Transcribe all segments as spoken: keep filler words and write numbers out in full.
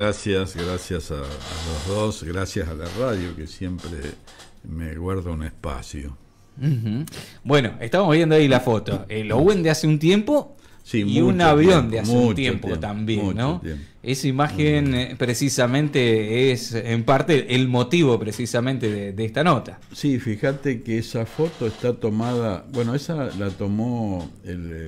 Gracias, gracias a, a los dos, gracias a la radio que siempre me guarda un espacio. Uh-huh. Bueno, estamos viendo ahí la foto. El Owen de hace un tiempo sí, y un avión tiempo, de hace un tiempo, tiempo también, ¿no? Tiempo. Esa imagen eh, precisamente es en parte el motivo precisamente de, de esta nota. Sí, fíjate que esa foto está tomada, bueno, esa la tomó el,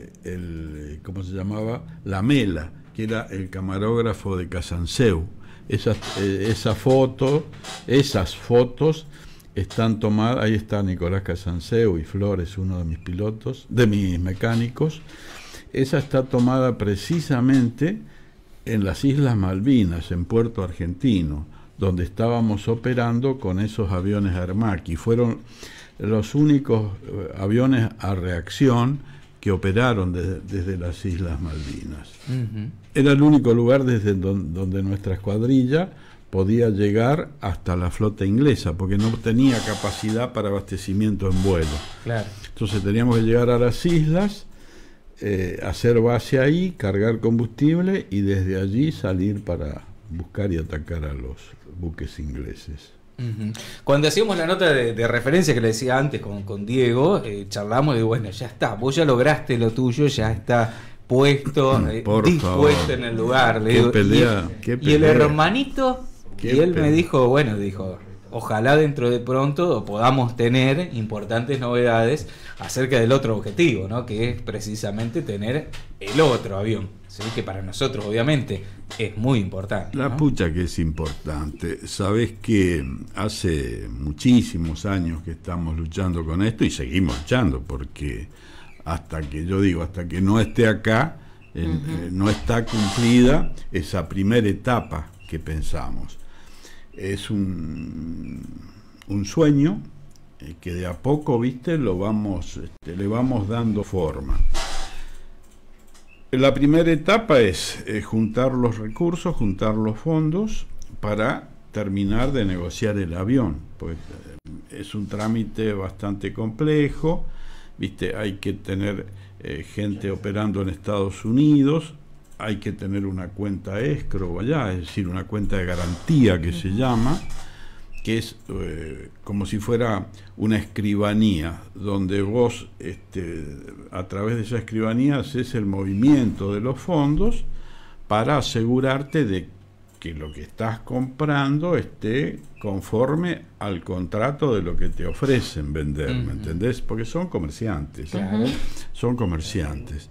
el ¿cómo se llamaba? La Mela, que era el camarógrafo de Casanseu. Esas, eh, esa foto, esas fotos están tomadas, ahí está Nicolás Casanseu y Flores, uno de mis pilotos, de mis mecánicos. Esa está tomada precisamente en las Islas Malvinas, en Puerto Argentino, donde estábamos operando con esos aviones Armaki. Fueron los únicos aviones a reacción que operaron desde, desde las Islas Malvinas. Uh-huh. Era el único lugar desde donde, donde nuestra escuadrilla podía llegar hasta la flota inglesa, porque no tenía capacidad para abastecimiento en vuelo. Claro. Entonces teníamos que llegar a las islas, eh, hacer base ahí, cargar combustible y desde allí salir para buscar y atacar a los buques ingleses. Uh-huh. Cuando hacíamos la nota de, de referencia que le decía antes con, con Diego, eh, charlamos y bueno, ya está, vos ya lograste lo tuyo, ya está puesto, eh, dispuesto favor. En el lugar. Le qué digo, pelea, y, qué y el hermanito, y él pelea. me dijo, bueno, dijo, ojalá dentro de pronto podamos tener importantes novedades acerca del otro objetivo, ¿no? Que es precisamente tener el otro avión, ¿sí? Que para nosotros obviamente es muy importante, La ¿no? pucha que es importante. Sabés que hace muchísimos años que estamos luchando con esto y seguimos luchando, porque hasta que yo digo, hasta que no esté acá, eh, uh-huh. eh, no está cumplida esa primera etapa que pensamos. Es un, un sueño eh, que de a poco, viste, lo vamos, este, le vamos dando forma. La primera etapa es eh, juntar los recursos, juntar los fondos para terminar de negociar el avión, pues eh, es un trámite bastante complejo, viste, hay que tener eh, gente operando en Estados Unidos, hay que tener una cuenta escrow allá, es decir, una cuenta de garantía que se llama, que es eh, como si fuera una escribanía, donde vos este, a través de esa escribanía haces el movimiento de los fondos para asegurarte de que lo que estás comprando esté conforme al contrato de lo que te ofrecen vender, uh-huh. ¿me entendés? Porque son comerciantes, claro. son comerciantes.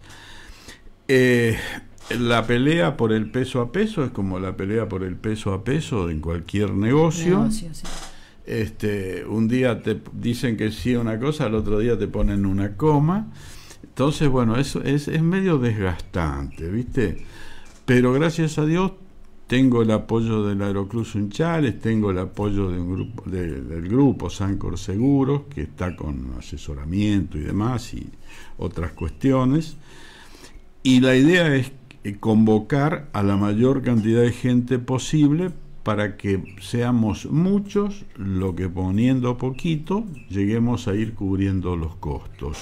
Eh, La pelea por el peso a peso es como la pelea por el peso a peso en cualquier negocio. negocio sí. Este, un día te dicen que sí una cosa, al otro día te ponen una coma. Entonces, bueno, eso es, es medio desgastante, ¿viste? Pero gracias a Dios tengo el apoyo del Aeroclub Sunchales, tengo el apoyo de un grupo, de, del grupo Sancor Seguros, que está con asesoramiento y demás, y otras cuestiones. Y la idea es convocar a la mayor cantidad de gente posible para que seamos muchos, lo que poniendo poquito lleguemos a ir cubriendo los costos.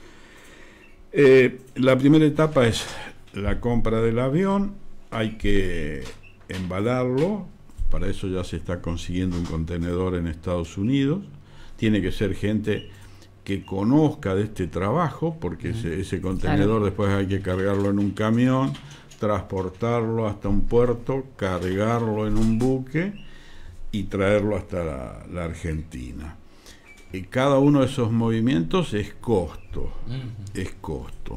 Eh, la primera etapa es la compra del avión, hay que embalarlo, para eso ya se está consiguiendo un contenedor en Estados Unidos, tiene que ser gente que conozca de este trabajo, porque ese, ese contenedor claro. después hay que cargarlo en un camión, transportarlo hasta un puerto, cargarlo en un buque y traerlo hasta la, la Argentina. Y cada uno de esos movimientos es costo, uh-huh. es costo.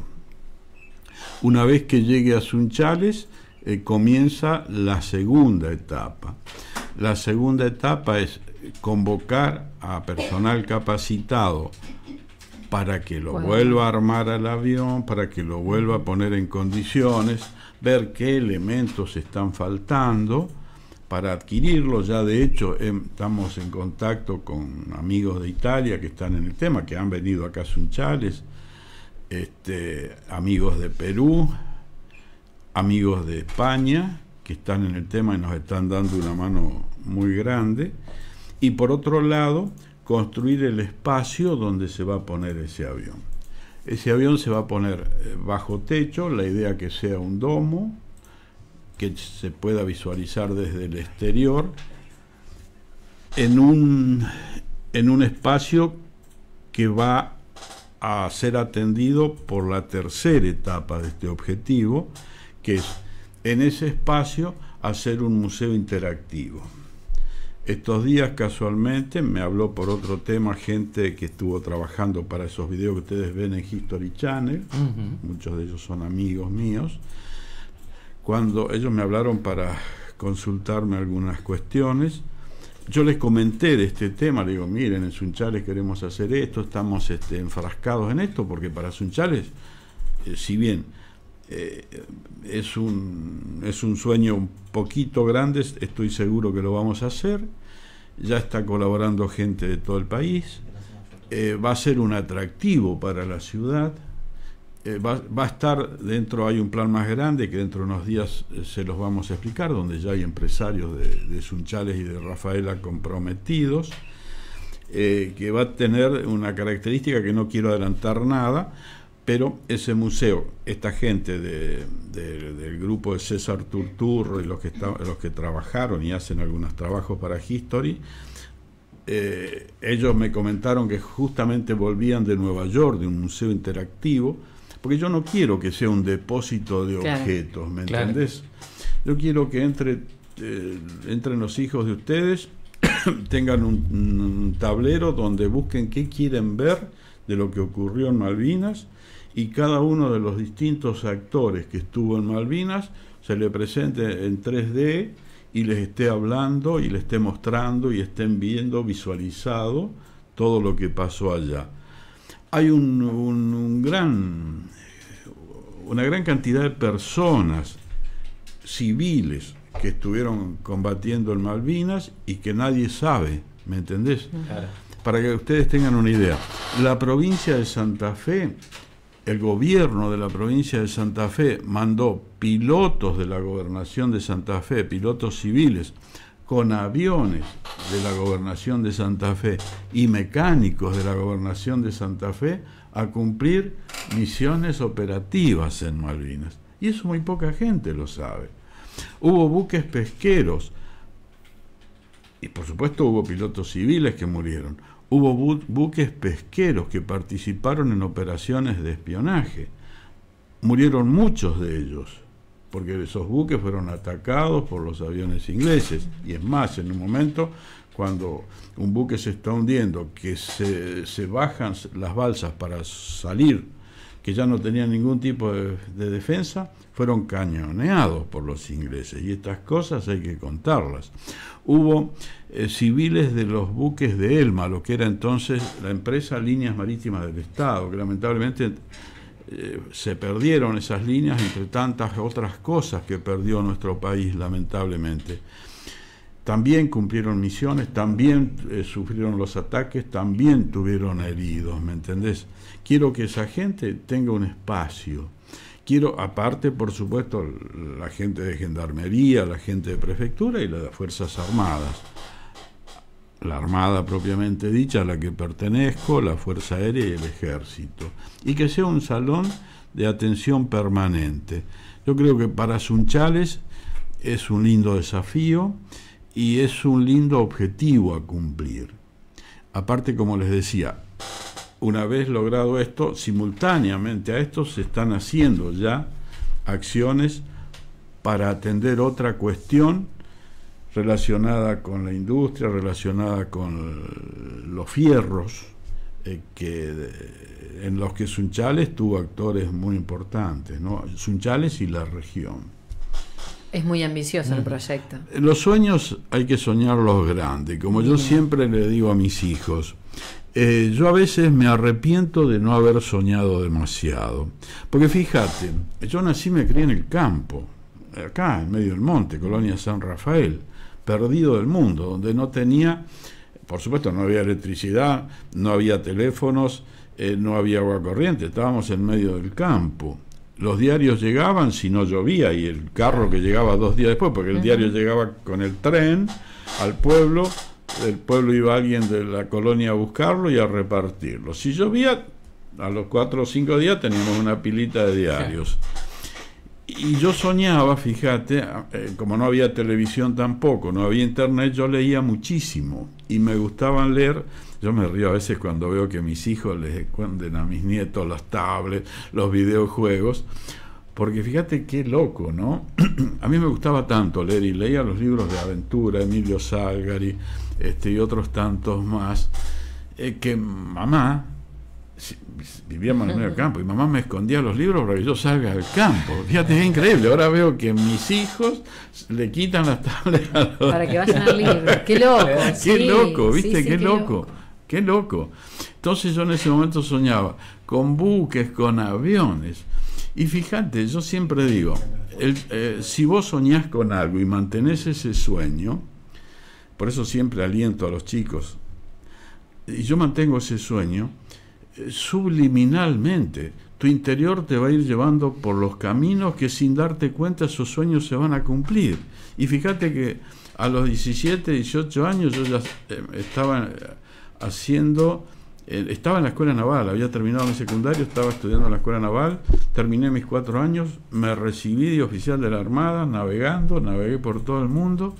Una vez que llegue a Sunchales, eh, comienza la segunda etapa. La segunda etapa es convocar a personal capacitado para que lo bueno. vuelva a armar al avión, para que lo vuelva a poner en condiciones, ver qué elementos están faltando para adquirirlo. Ya de hecho eh, estamos en contacto con amigos de Italia que están en el tema, que han venido acá a Sunchales, este, amigos de Perú, amigos de España que están en el tema y nos están dando una mano muy grande. Y por otro lado, construir el espacio donde se va a poner ese avión. Ese avión se va a poner bajo techo, la idea que sea un domo, que se pueda visualizar desde el exterior en un, en un espacio que va a ser atendido por la tercera etapa de este objetivo, que es en ese espacio hacer un museo interactivo. Estos días casualmente me habló por otro tema gente que estuvo trabajando para esos videos que ustedes ven en History Channel, uh-huh. Muchos de ellos son amigos míos. Cuando ellos me hablaron para consultarme algunas cuestiones, yo les comenté de este tema, le digo, miren, en Sunchales queremos hacer esto, estamos este, enfrascados en esto, porque para Sunchales, eh, si bien eh, es, un, es un sueño un poquito grande, estoy seguro que lo vamos a hacer, ya está colaborando gente de todo el país, eh, va a ser un atractivo para la ciudad, eh, va, va a estar dentro, hay un plan más grande que dentro de unos días eh, se los vamos a explicar, donde ya hay empresarios de, de Sunchales y de Rafaela comprometidos, eh, que va a tener una característica que no quiero adelantar nada, pero ese museo, esta gente de, de, del grupo de César Turturro y los que, está, los que trabajaron y hacen algunos trabajos para History, eh, ellos me comentaron que justamente volvían de Nueva York, de un museo interactivo, porque yo no quiero que sea un depósito de claro, objetos, ¿me claro. entendés? Yo quiero que entre, eh, entren los hijos de ustedes, tengan un, un tablero donde busquen qué quieren ver de lo que ocurrió en Malvinas, y cada uno de los distintos actores que estuvo en Malvinas se le presente en tres D y les esté hablando y les esté mostrando y estén viendo visualizado todo lo que pasó allá. Hay un, un, un gran, una gran cantidad de personas civiles que estuvieron combatiendo en Malvinas y que nadie sabe, ¿me entendés? Claro. Para que ustedes tengan una idea, la provincia de Santa Fe, el gobierno de la provincia de Santa Fe mandó pilotos de la gobernación de Santa Fe, pilotos civiles, con aviones de la gobernación de Santa Fe y mecánicos de la gobernación de Santa Fe a cumplir misiones operativas en Malvinas. Y eso muy poca gente lo sabe. Hubo buques pesqueros y por supuesto hubo pilotos civiles que murieron. Hubo bu buques pesqueros que participaron en operaciones de espionaje. Murieron muchos de ellos, porque esos buques fueron atacados por los aviones ingleses. Y es más, en un momento, cuando un buque se está hundiendo, que se, se bajan las balsas para salir, que ya no tenían ningún tipo de, de defensa, fueron cañoneados por los ingleses. Y estas cosas hay que contarlas. Hubo eh, civiles de los buques de Elma, lo que era entonces la empresa Líneas Marítimas del Estado, que lamentablemente eh, se perdieron esas líneas entre tantas otras cosas que perdió nuestro país, lamentablemente. También cumplieron misiones, también eh, sufrieron los ataques, también tuvieron heridos, ¿me entendés? Quiero que esa gente tenga un espacio. Quiero, aparte, por supuesto, la gente de Gendarmería, la gente de Prefectura y las Fuerzas Armadas. La Armada propiamente dicha, a la que pertenezco, la Fuerza Aérea y el Ejército. Y que sea un salón de atención permanente. Yo creo que para Sunchales es un lindo desafío y es un lindo objetivo a cumplir. Aparte, como les decía, una vez logrado esto, simultáneamente a esto se están haciendo ya acciones para atender otra cuestión relacionada con la industria, relacionada con los fierros, eh, que, en los que Sunchales tuvo actores muy importantes, ¿no? Sunchales y la región. Es muy ambicioso mm. el proyecto. Los sueños hay que soñarlos grandes, como yo siempre le digo a mis hijos. Eh, yo a veces me arrepiento de no haber soñado demasiado, porque fíjate, yo nací, me crié en el campo, acá en medio del monte, Colonia San Rafael, perdido del mundo, donde no tenía, por supuesto no había electricidad, no había teléfonos, eh, no había agua corriente, estábamos en medio del campo. Los diarios llegaban si no llovía, y el carro que llegaba dos días después, porque el uh-huh. diario llegaba con el tren al pueblo. Del pueblo iba alguien de la colonia a buscarlo y a repartirlo. Si llovía, a los cuatro o cinco días teníamos una pilita de diarios. Y yo soñaba, fíjate, eh, como no había televisión tampoco, no había internet, yo leía muchísimo y me gustaban leer. Yo me río a veces cuando veo que mis hijos les cuenten a mis nietos las tablets, los videojuegos, porque fíjate qué loco, ¿no? A mí me gustaba tanto leer y leía los libros de aventura, Emilio Salgari, este, y otros tantos más, eh, que mamá, vivíamos en el medio del campo, y mamá me escondía los libros para que yo salga al campo. Fíjate, es increíble. Ahora veo que mis hijos le quitan las tablets a los... para que vayan al libro. Qué loco. Qué sí, loco, ¿viste? sí, sí, qué, qué loco. loco. Qué loco. Entonces yo en ese momento soñaba con buques, con aviones. Y fíjate, yo siempre digo, el, eh, si vos soñás con algo y mantenés ese sueño, por eso siempre aliento a los chicos, y yo mantengo ese sueño, eh, subliminalmente, tu interior te va a ir llevando por los caminos que sin darte cuenta esos sueños se van a cumplir. Y fíjate que a los diecisiete, dieciocho años yo ya eh, estaba haciendo... Estaba en la escuela naval, había terminado mi secundario, estaba estudiando en la escuela naval, terminé mis cuatro años, me recibí de oficial de la Armada, navegando, navegué por todo el mundo.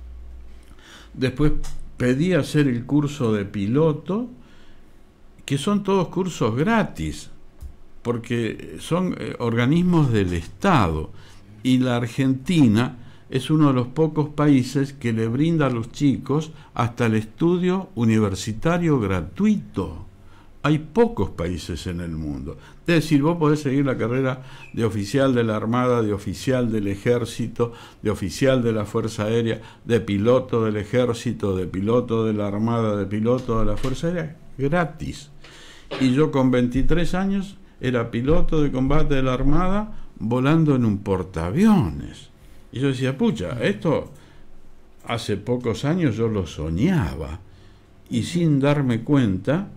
Después pedí hacer el curso de piloto, que son todos cursos gratis, porque son eh, organismos del Estado, y la Argentina es uno de los pocos países que le brinda a los chicos hasta el estudio universitario gratuito. Hay pocos países en el mundo. Es decir, vos podés seguir la carrera de oficial de la Armada, de oficial del Ejército, de oficial de la Fuerza Aérea, de piloto del Ejército, de piloto de la Armada, de piloto de la Fuerza Aérea, gratis. Y yo con veintitrés años era piloto de combate de la Armada volando en un portaaviones. Y yo decía, pucha, esto hace pocos años yo lo soñaba y sin darme cuenta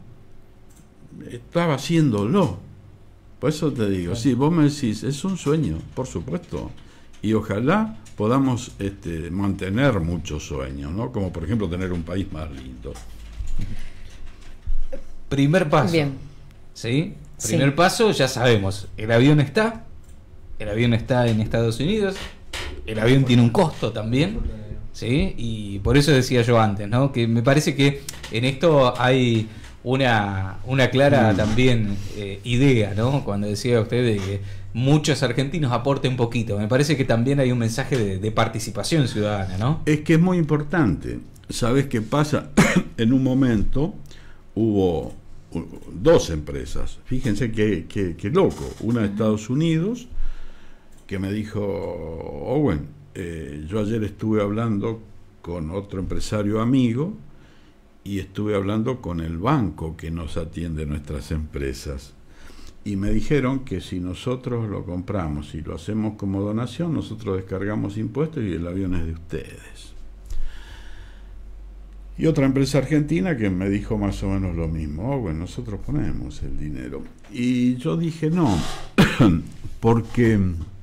estaba haciéndolo. Por eso te digo, sí, vos me decís, es un sueño, por supuesto, y ojalá podamos este, mantener muchos sueños, ¿no? Como por ejemplo tener un país más lindo. Primer paso. Bien. ¿Sí? Primer Sí. paso, ya sabemos, el avión está, el avión está en Estados Unidos. El avión tiene un costo también, ¿sí? Y por eso decía yo antes, ¿no? Que me parece que en esto hay una, una clara también eh, idea, ¿no? Cuando decía usted de que muchos argentinos aporten un poquito. Me parece que también hay un mensaje de, de participación ciudadana, ¿no? Es que es muy importante. ¿Sabés qué pasa? En un momento hubo uh, dos empresas. Fíjense qué, qué, qué loco. Una de Estados Unidos, que me dijo, Owen, eh, yo ayer estuve hablando con otro empresario amigo y estuve hablando con el banco que nos atiende nuestras empresas. Y me dijeron que si nosotros lo compramos y lo hacemos como donación, nosotros descargamos impuestos y el avión es de ustedes. Y otra empresa argentina que me dijo más o menos lo mismo, Owen, nosotros ponemos el dinero. Y yo dije no, porque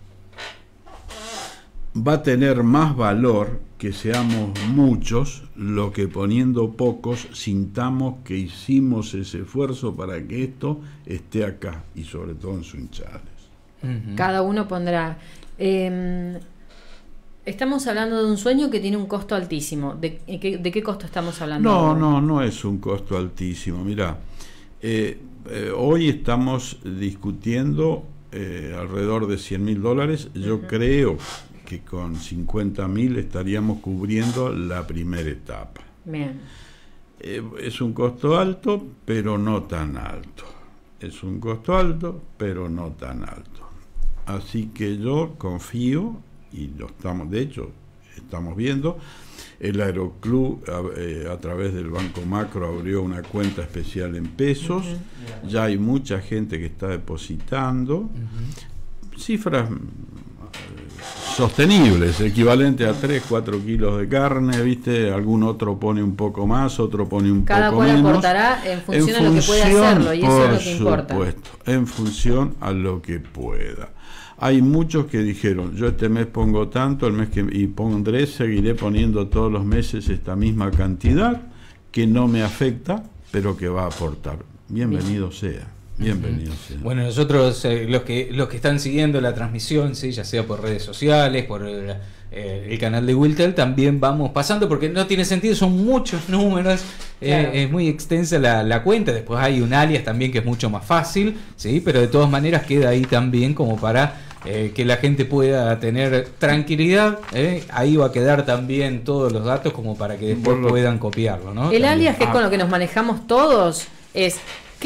va a tener más valor que seamos muchos lo que poniendo pocos sintamos que hicimos ese esfuerzo para que esto esté acá y sobre todo en Sunchales. Uh-huh. Cada uno pondrá. Eh, estamos hablando de un sueño que tiene un costo altísimo. ¿De, de, qué, de qué costo estamos hablando? No, no, no es un costo altísimo. Mirá, eh, eh, hoy estamos discutiendo eh, alrededor de cien mil dólares. Yo uh-huh. creo que con cincuenta mil estaríamos cubriendo la primera etapa. Bien. Eh, es un costo alto, pero no tan alto. Es un costo alto, pero no tan alto. Así que yo confío, y lo estamos, de hecho, estamos viendo, el Aeroclub a, eh, a través del Banco Macro abrió una cuenta especial en pesos. Uh-huh. Ya hay mucha gente que está depositando. Uh-huh. Cifras sostenibles, equivalente a tres, cuatro kilos de carne, ¿viste? Algún otro pone un poco más, otro pone un Cada poco menos. Cada cual aportará en función, en función a lo que pueda hacerlo, y eso es lo que importa. Por supuesto, en función a lo que pueda. Hay muchos que dijeron, yo este mes pongo tanto, el mes que y pondré, seguiré poniendo todos los meses esta misma cantidad, que no me afecta, pero que va a aportar. Bienvenido Bien. sea. Bienvenido. Uh-huh. Sí. Bueno, nosotros, eh, los que los que están siguiendo la transmisión, sí, ya sea por redes sociales, por el, eh, el canal de Wiltel, también vamos pasando, porque no tiene sentido, son muchos números, Claro. eh, es muy extensa la, la cuenta. Después hay un alias también que es mucho más fácil, sí, pero de todas maneras queda ahí también como para eh, que la gente pueda tener tranquilidad. eh. Ahí va a quedar también todos los datos como para que después Bueno, puedan copiarlo, ¿no? El También. alias, que es Ah. con lo que nos manejamos todos, es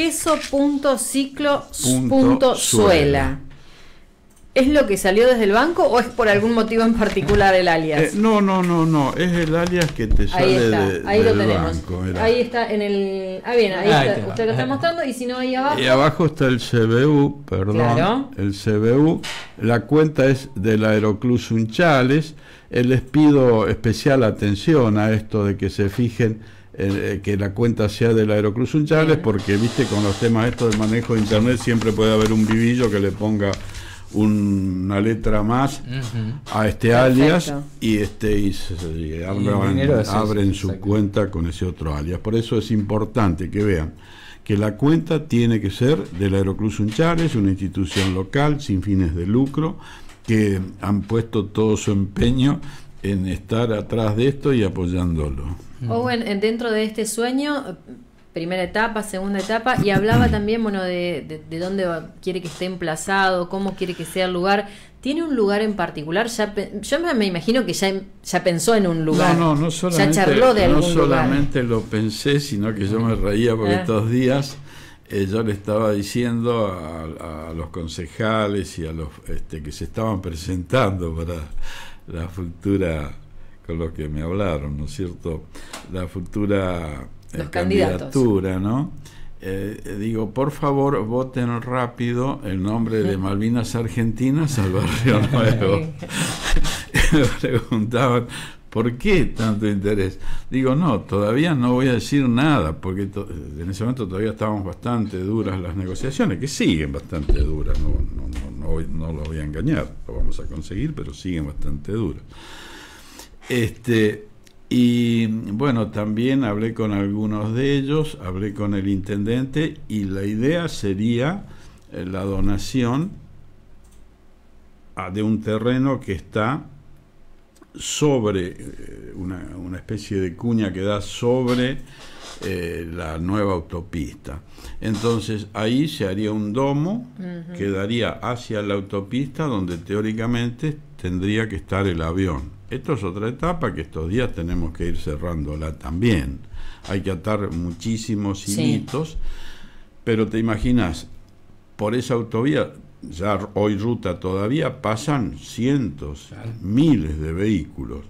queso.ciclo.suela. Punto suela. ¿Es lo que salió desde el banco o es por algún motivo en particular el alias? Eh, no, no, no, no, es el alias que te Ahí sale está, de, ahí lo del tenemos. banco. Mirá. Ahí está en el... Ah, bien, ahí Ahí está. te va. Usted lo está mostrando y si no, ahí abajo... Y abajo está el C B U, perdón, Claro. el C B U, la cuenta es del Aeroclub Sunchales. Eh, les pido especial atención a esto de que se fijen eh, que la cuenta sea del Aeroclub Sunchales, Bien. porque viste con los temas estos del manejo de internet siempre puede haber un vivillo que le ponga un- una letra más Ujú. a este Perfecto. alias y este y se- y el abran- dinero es eso, abren su exacto. cuenta con ese otro alias. Por eso es importante que vean que la cuenta tiene que ser del Aeroclub Sunchales, una institución local sin fines de lucro, que han puesto todo su empeño en estar atrás de esto y apoyándolo. Owen, en- dentro de este sueño, primera etapa, segunda etapa, y hablaba también, bueno, de, de, de dónde va- quiere que esté emplazado, cómo quiere que sea el lugar. ¿Tiene un lugar en particular? Ya pe- yo me, me imagino que ya, ya pensó en un lugar. No, no, no solamente, ya charló de no algún lugar. solamente lo pensé, sino que yo me reía porque Ah. estos días eh, yo le estaba diciendo a, a los concejales y a los este, que se estaban presentando para la futura, con los que me hablaron, ¿no es cierto? La futura eh, Los candidatos. candidatura, ¿no? Eh, digo, por favor, voten rápido el nombre de Malvinas Argentinas al Barrio Nuevo. Me preguntaban, ¿por qué tanto interés? Digo, no, todavía no voy a decir nada, porque to- en ese momento todavía estábamos bastante duras las negociaciones, que siguen bastante duras, no, no, no, no, voy- no lo voy a engañar, lo vamos a conseguir, pero siguen bastante duras. Este, y bueno, también hablé con algunos de ellos, hablé con el intendente, y la idea sería eh, la donación a- de un terreno que está sobre eh, una, una especie de cuña que da sobre eh, la nueva autopista. Entonces ahí se haría un domo Ujú. que daría hacia la autopista, donde teóricamente tendría que estar el avión. Esto es otra etapa que estos días tenemos que ir cerrándola también. Hay que atar muchísimos Sí. hilitos, pero te imaginas, por esa autovía, ya hoy ruta todavía, pasan cientos, Claro. miles de vehículos.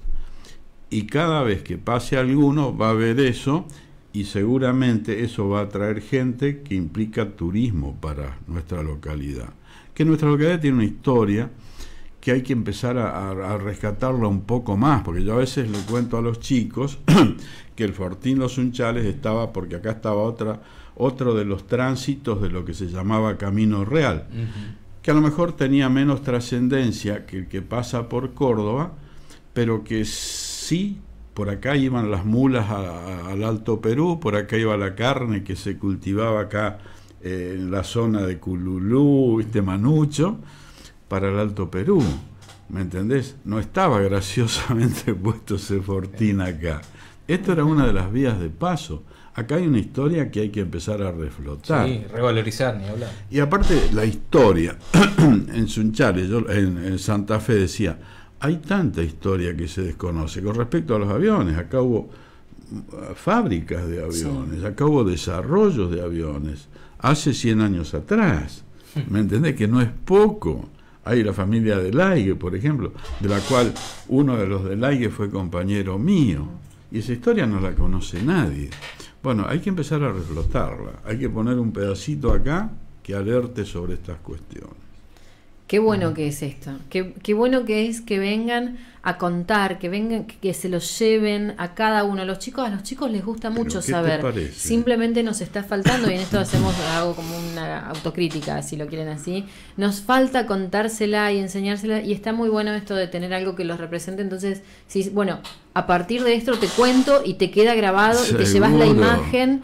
Y cada vez que pase alguno va a ver eso, y seguramente eso va a atraer gente que implica turismo para nuestra localidad. Que nuestra localidad tiene una historia que hay que empezar a, a- a rescatarla un poco más, porque yo a veces le cuento a los chicos que el Fortín Los Sunchales estaba, porque acá estaba otra, otro de los tránsitos de lo que se llamaba Camino Real, Ujú. que a lo mejor tenía menos trascendencia que el que pasa por Córdoba, pero que sí, por acá iban las mulas a- a- al Alto Perú, por acá iba la carne que se cultivaba acá eh, en la zona de Cululú, ¿viste? Manucho, para el Alto Perú, ¿me entendés? No estaba graciosamente puesto ese Fortín acá. Esto era una de las vías de paso. Acá hay una historia que hay que empezar a reflotar. Sí, revalorizar, ni hablar. Y aparte, la historia, en Sunchales, yo en, en Santa Fe decía, hay tanta historia que se desconoce. Con respecto a los aviones, acá hubo uh, fábricas de aviones, acá hubo desarrollos de aviones, hace cien años atrás. ¿Me entendés? Que no es poco. Hay la familia de Laigue, por ejemplo, de la cual uno de los de Laigue fue compañero mío. Y esa historia no la conoce nadie. Bueno, hay que empezar a reflotarla. Hay que poner un pedacito acá que alerte sobre estas cuestiones. Qué bueno que es esto, qué, qué bueno que es que vengan a contar, que vengan, que, que se los lleven a cada uno. Los chicos, a los chicos les gusta Pero, mucho ¿qué te saber. parece? Simplemente nos está faltando, y en esto hacemos algo como una autocrítica, si lo quieren así. Nos falta contársela y enseñársela, y está muy bueno esto de tener algo que los represente. Entonces, si, bueno, a partir de esto te cuento y te queda grabado y te llevas la Seguro. imagen.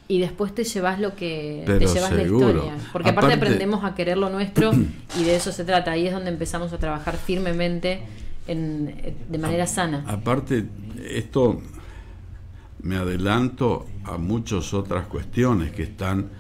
Y después te llevas lo que Pero te llevas seguro. la historia. Porque aparte, Aparte aprendemos a querer lo nuestro y de eso se trata. Ahí es donde empezamos a trabajar firmemente en, de manera sana. Aparte, esto me adelanto a muchas otras cuestiones que están,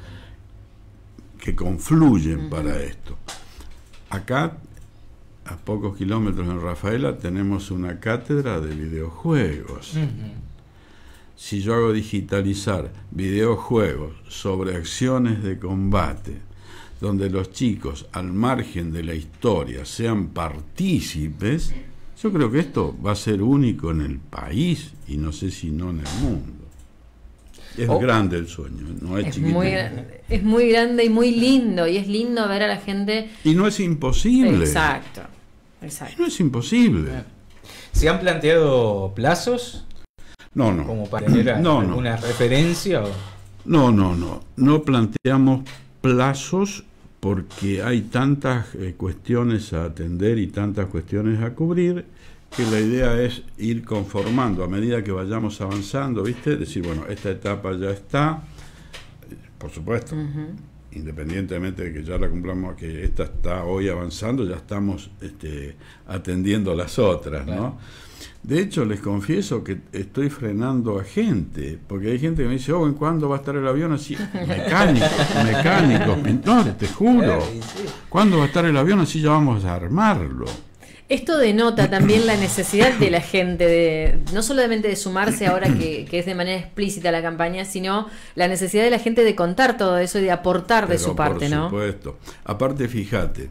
que confluyen uh-huh. para esto. Acá, a pocos kilómetros en Rafaela, tenemos una cátedra de videojuegos. Uh-huh. Si yo hago digitalizar videojuegos sobre acciones de combate, donde los chicos, al margen de la historia, sean partícipes, yo creo que esto va a ser único en el país y no sé si no en el mundo. Es oh, grande el sueño, no es, es chiquitito. Muy, es muy grande y muy lindo, y es lindo ver a la gente... Y no es imposible. Exacto, exacto. Y no es imposible. ¿Se han planteado plazos? No, no. ¿Como para tener no, alguna no. referencia? O... No, no, no. No planteamos plazos porque hay tantas eh, cuestiones a atender y tantas cuestiones a cubrir que la idea es ir conformando a medida que vayamos avanzando, ¿viste? Decir, bueno, esta etapa ya está, por supuesto, uh-huh. independientemente de que ya la cumplamos, que esta está hoy avanzando, ya estamos este, atendiendo las otras, ¿no? Claro. De hecho, les confieso que estoy frenando a gente, porque hay gente que me dice, oh, ¿en cuándo va a estar el avión así? Mecánicos, mecánicos, pintores, te juro. ¿Cuándo va a estar el avión así? Ya vamos a armarlo. Esto denota también la necesidad de la gente, de no solamente de sumarse ahora que, que es de manera explícita la campaña, sino la necesidad de la gente de contar todo eso y de aportar de Pero su parte, ¿no? Por supuesto. Aparte, fíjate,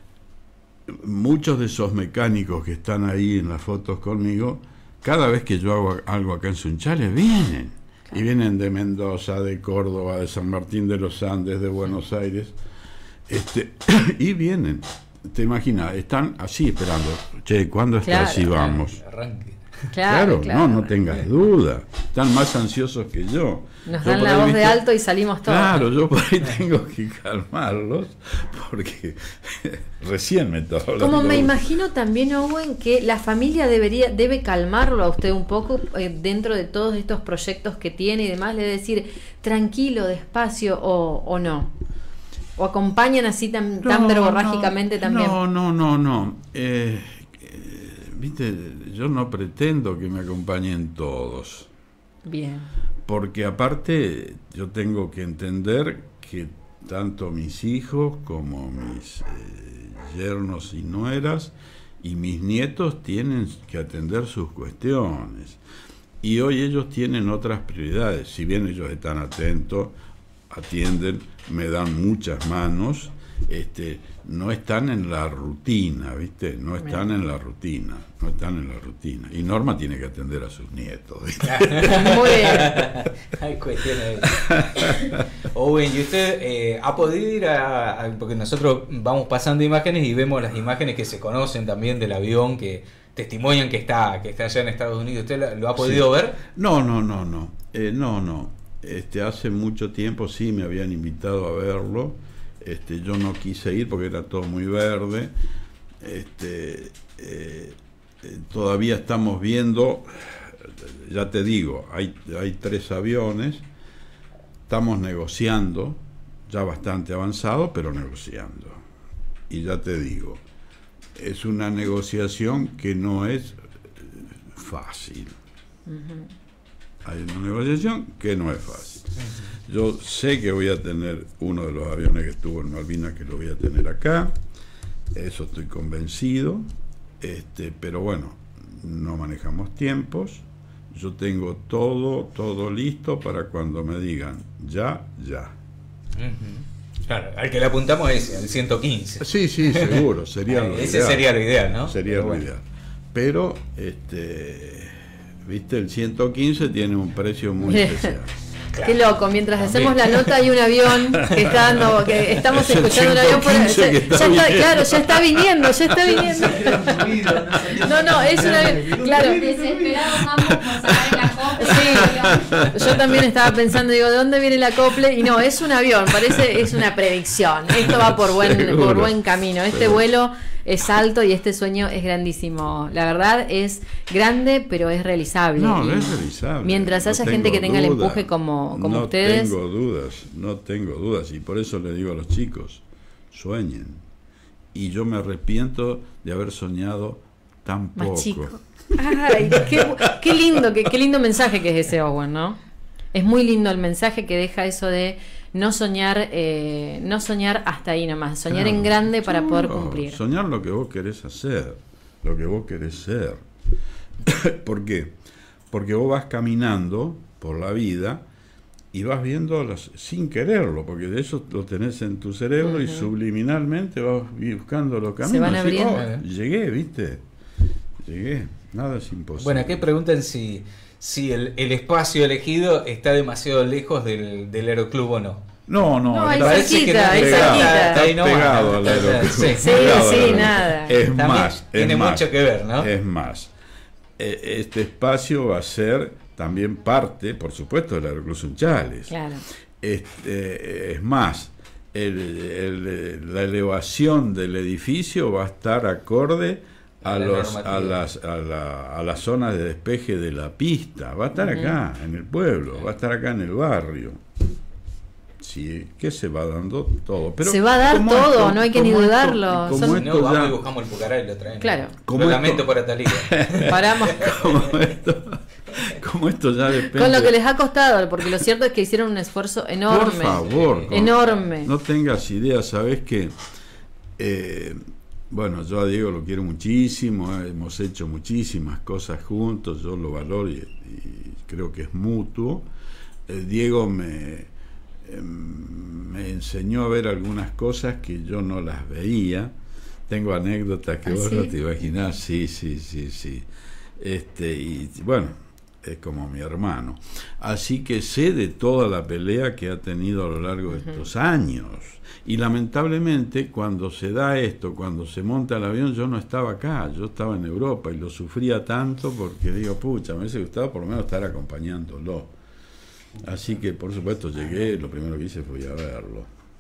muchos de esos mecánicos que están ahí en las fotos conmigo, cada vez que yo hago algo acá en Sunchales, vienen. Claro. Y vienen de Mendoza, de Córdoba, de San Martín de los Andes, de Buenos Aires, este, y vienen. Te imaginas, están así esperando. Che, ¿cuándo está así vamos? Arranque. Claro, claro, claro, no, no tengas duda. Están más ansiosos que yo. Nos yo dan la voz ¿viste? de alto y salimos todos. Claro, yo por ahí tengo que calmarlos porque recién me toco. Como me imagino también, Owen, que la familia debería debe calmarlo a usted un poco eh, dentro de todos estos proyectos que tiene y demás, le debe decir tranquilo, despacio o, o no. ¿O acompañan así tan, no, tan verborrágicamente no, también? No, no, no, no. Eh, eh, Viste, yo no pretendo que me acompañen todos. Bien. Porque aparte yo tengo que entender que tanto mis hijos como mis eh, yernos y nueras y mis nietos tienen que atender sus cuestiones. Y hoy ellos tienen otras prioridades. Si bien ellos están atentos, atienden, me dan muchas manos, este, no están en la rutina, ¿viste? No están en la rutina, no están en la rutina. Y Norma tiene que atender a sus nietos, ¿viste? Muy bien. Hay cuestiones. Owen, ¿y usted eh, ha podido ir a, a... Porque nosotros vamos pasando imágenes y vemos las imágenes que se conocen también del avión, que testimonian que está, que está allá en Estados Unidos. ¿Usted lo ha podido sí. ver? No, no, no, no. Eh, no, no. Este, hace mucho tiempo sí me habían invitado a verlo, este, yo no quise ir porque era todo muy verde, este, eh, eh, todavía estamos viendo, ya te digo, hay, hay tres aviones, estamos negociando, ya bastante avanzado, pero negociando, y ya te digo, es una negociación que no es fácil. Uh-huh. Hay una negociación que no es fácil. Yo sé que voy a tener uno de los aviones que estuvo en Malvinas, que lo voy a tener acá. Eso estoy convencido. Este, pero bueno, no manejamos tiempos. Yo tengo todo, todo listo para cuando me digan ya, ya. Uh-huh. Claro, al que le apuntamos es el ciento quince. Sí, sí, seguro. Sería lo Ese ideal. sería lo ideal, ¿no? Sería pero lo bueno. ideal. Pero, este... Viste, el ciento quince tiene un precio muy especial. Claro. Qué loco, mientras hacemos la nota hay un avión que está dando, que estamos es escuchando un avión por ya, ya está, claro, ya está viniendo, ya está viniendo. No, no, es un avión, claro. Desesperados ambos por sacar la copa. Sí, yo también estaba pensando, digo, ¿de dónde viene el acople? Y no, es un avión, parece, es una predicción. Esto va por buen, Seguro. por buen camino. Este Seguro. vuelo es alto y este sueño es grandísimo. La verdad es grande, pero es realizable. No, Y no es realizable. mientras No haya tengo gente que tenga el duda. empuje como, como no ustedes. No tengo dudas, no tengo dudas. Y por eso le digo a los chicos, sueñen. Y yo me arrepiento de haber soñado tan Más poco. chico. Ay, qué, qué lindo, qué, qué lindo mensaje que es ese, Owen, ¿no? Es muy lindo el mensaje que deja eso de no soñar, eh, no soñar hasta ahí nomás, soñar Claro. en grande para No, poder cumplir. Soñar lo que vos querés hacer, lo que vos querés ser. ¿Por qué? Porque vos vas caminando por la vida y vas viendo las, sin quererlo, porque de eso lo tenés en tu cerebro. Uh-huh. Y subliminalmente vas buscando los caminos. Se van abriendo. Oh, llegué, ¿viste? Llegué. Nada es imposible. Bueno, aquí preguntan si, si el, el espacio elegido está demasiado lejos del, del aeroclub o no. No, no, No, ahí está cerquita, ahí pegado, cerquita. está Ahí nomás. pegado al aeroclub. Sí, Sí, Pegado al sí, aeroclub. nada. Es También más, es tiene más, mucho que ver, ¿no? Es más, eh, este espacio va a ser también parte, por supuesto, del aeroclub Sunchales. Claro. Este, es más, el, el, la elevación del edificio va a estar acorde a, La los, a, normativa. las, a, la, a las zonas de despeje de la pista. Va a estar Uh-huh. acá, en el pueblo, va a estar acá en el barrio. Sí, que se va dando todo. Pero se va a dar como todo, esto- no hay que ni como esto- dudarlo. como Son- Si esto no, vamos ya- y buscamos el Pucará y lo traemos. Claro. como Lo esto- lamento por Atalía. Paramos. como esto, como esto ya depende. Con lo que les ha costado, porque lo cierto es que hicieron un esfuerzo enorme. Por favor, con- enorme. No tengas idea, sabes que eh, bueno, yo a Diego lo quiero muchísimo, eh, hemos hecho muchísimas cosas juntos, yo lo valoro y, y creo que es mutuo. Eh, Diego me, eh, me enseñó a ver algunas cosas que yo no las veía. Tengo anécdotas que ¿Ah, vos sí? no te imaginás, sí, sí, sí, sí. Este, y bueno, es como mi hermano. Así que sé de toda la pelea que ha tenido a lo largo de estos años. Y lamentablemente cuando se da esto, cuando se monta el avión, yo no estaba acá, yo estaba en Europa y lo sufría tanto porque digo, pucha, me hubiese gustado por lo menos estar acompañándolo. Así que por supuesto llegué, lo primero que hice fue ir a verlo.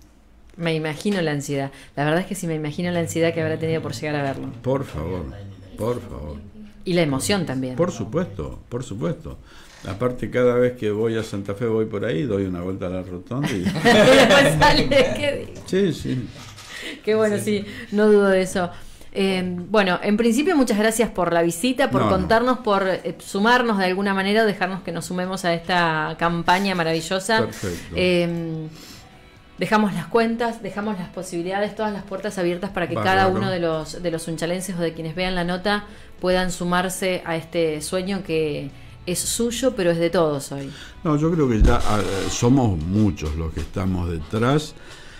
Me imagino la ansiedad. La verdad es que sí me imagino la ansiedad que habrá tenido por llegar a verlo. Por favor, por favor. Y la emoción también. Por supuesto, por supuesto. Aparte, cada vez que voy a Santa Fe, voy por ahí, doy una vuelta a la rotonda y... Y después sale, qué, Sí, sí. qué bueno, sí, no dudo de eso. Eh, bueno, en principio muchas gracias por la visita, por No, no. contarnos, por eh, sumarnos de alguna manera, dejarnos que nos sumemos a esta campaña maravillosa. Perfecto. Eh, dejamos las cuentas, dejamos las posibilidades, todas las puertas abiertas para que Bárbaro. cada uno de los de los unchalenses o de quienes vean la nota puedan sumarse a este sueño que es suyo, pero es de todos hoy. No, yo creo que ya ah, somos muchos los que estamos detrás.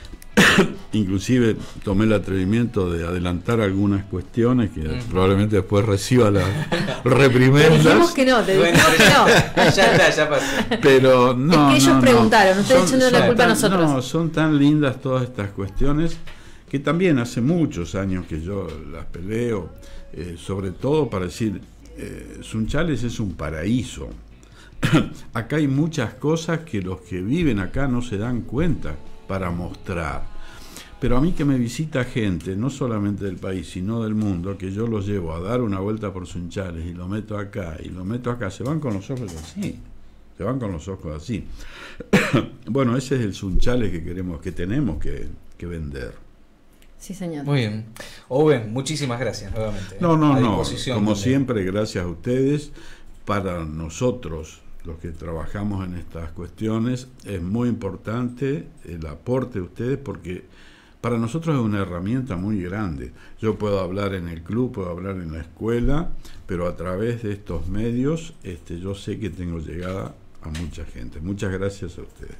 Inclusive tomé el atrevimiento de adelantar algunas cuestiones que Mm. probablemente después reciba las Te dijimos reprimendas. que no, te Bueno, dijimos que no. ya está, ya pasó. Pero no, Es que ellos no, no. preguntaron, ustedes echándole la culpa a tan- nosotros. No, son tan lindas todas estas cuestiones que también hace muchos años que yo las peleo, eh, sobre todo para decir, eh, Sunchales es un paraíso. Acá hay muchas cosas que los que viven acá no se dan cuenta para mostrar. Pero a mí que me visita gente, no solamente del país, sino del mundo, que yo los llevo a dar una vuelta por Sunchales y lo meto acá, y lo meto acá, se van con los ojos así. Se van con los ojos así. Bueno, ese es el Sunchales que queremos, que tenemos que, que vender. Sí, señor. Muy bien. Owen, muchísimas gracias nuevamente. No, no, A no. disposición Como de- siempre, gracias a ustedes. Para nosotros, los que trabajamos en estas cuestiones, es muy importante el aporte de ustedes porque para nosotros es una herramienta muy grande. Yo puedo hablar en el club, puedo hablar en la escuela, pero a través de estos medios este, yo sé que tengo llegada a mucha gente. Muchas gracias a ustedes.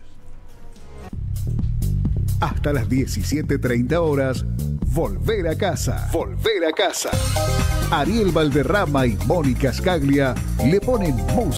Hasta las diecisiete treinta horas, Volver a Casa. Volver a Casa. Ariel Valderrama y Mónica Scaglia le ponen música.